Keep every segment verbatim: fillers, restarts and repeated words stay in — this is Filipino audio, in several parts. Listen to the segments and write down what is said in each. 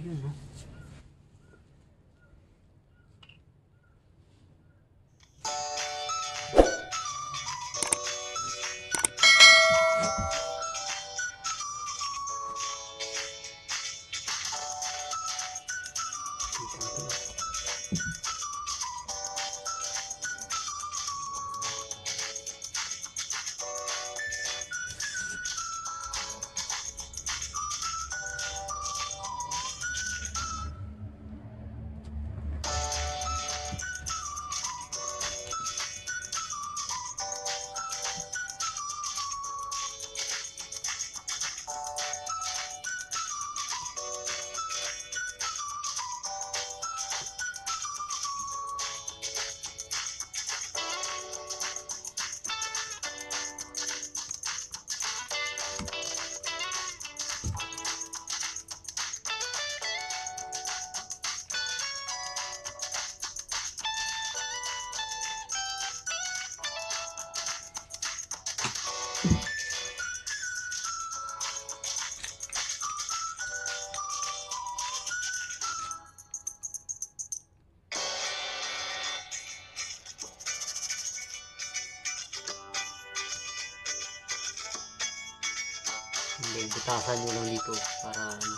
Ayun, no? Hindi, butasan nyo lang dito para ano,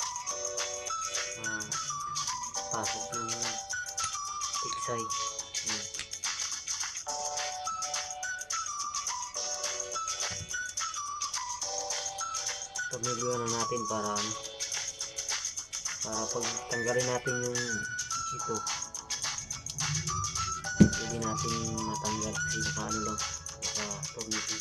uh, pasok yung tiksay. Ayan. Tornilyo na natin para ano, para pag tanggalin natin yung ito, pwede natin matanggal kasi naka ano lang, naka tornilyo.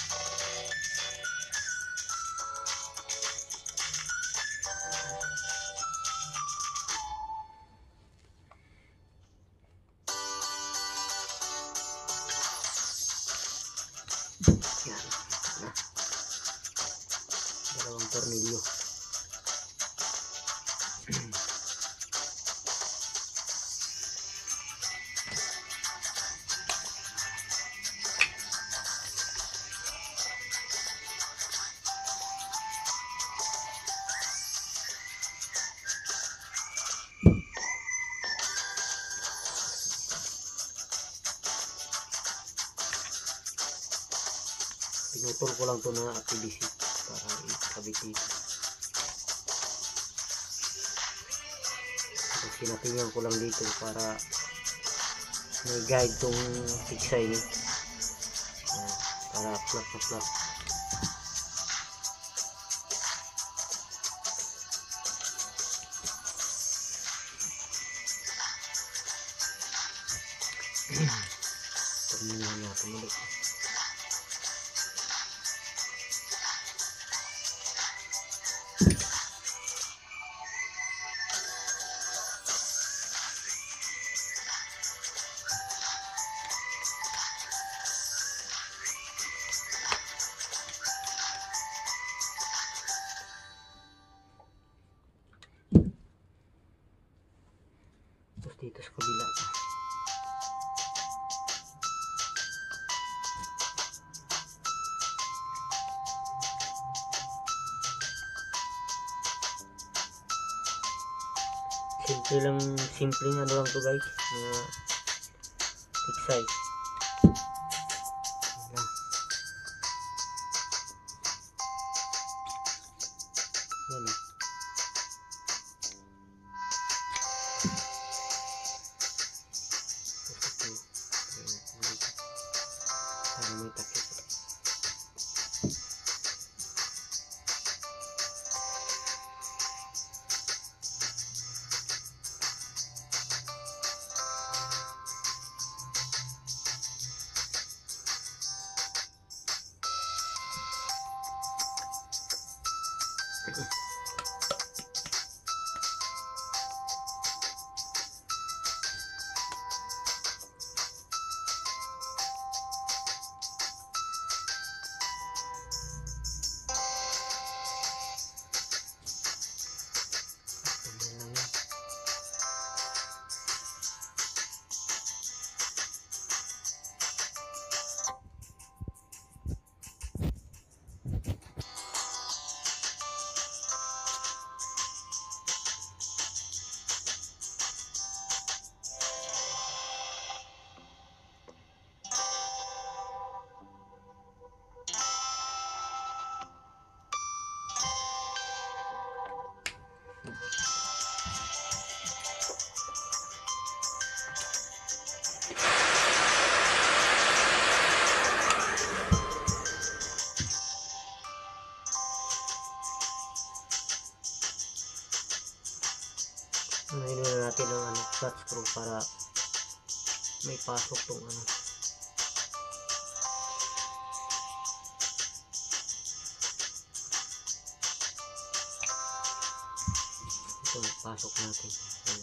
Yan na, dalawang tornilyo. Pinutol ko lang to na P V C para ikabit dito. Tapos pinatingnan ko lang dito para may guide tong tiksay niya, para flat na flat. Tingnan natin ulit. Tapos dito sa kabila, simple lang, simple ano lang to guys, na tiksay. Yan eh. Para may takip. Ngayon na natin ang ano, flat screw para may pasok tong ano. Ito, pasok natin. Ayan.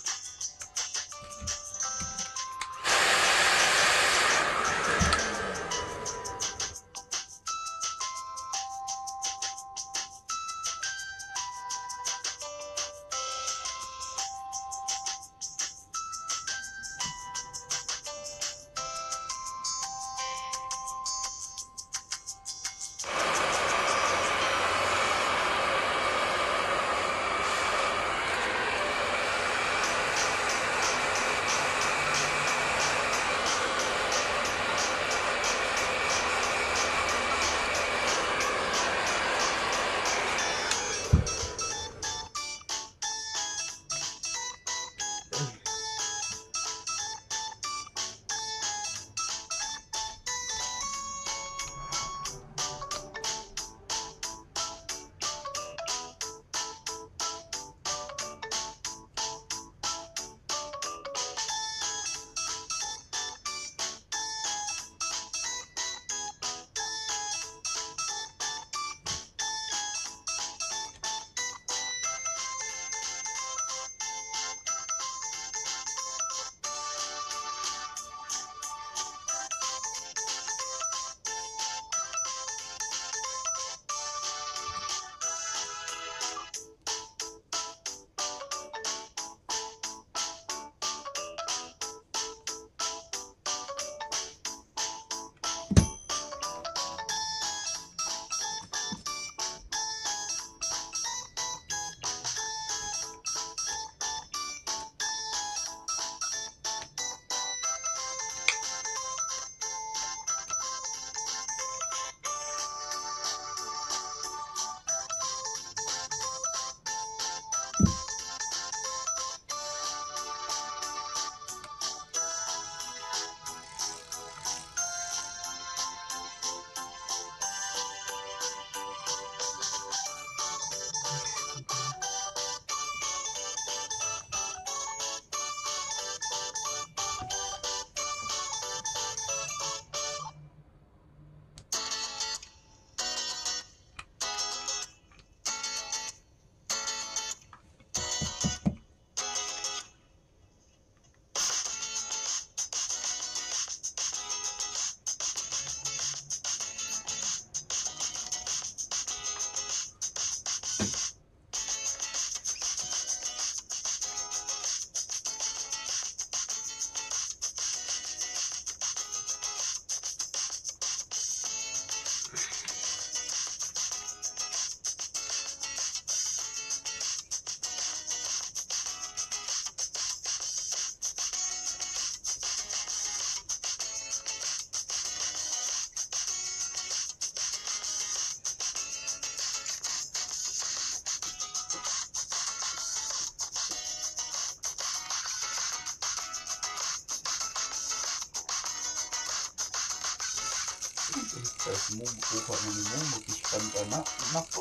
Tapos mo, bukuha mo ni mo, mag-ispan ka na. Nako.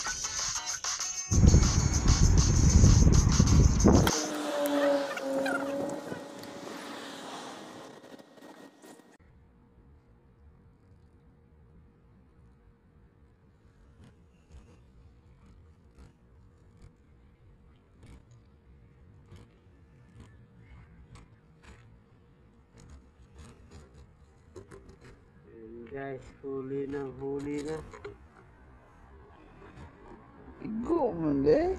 Guys, huli na, huli na. Igo man eh.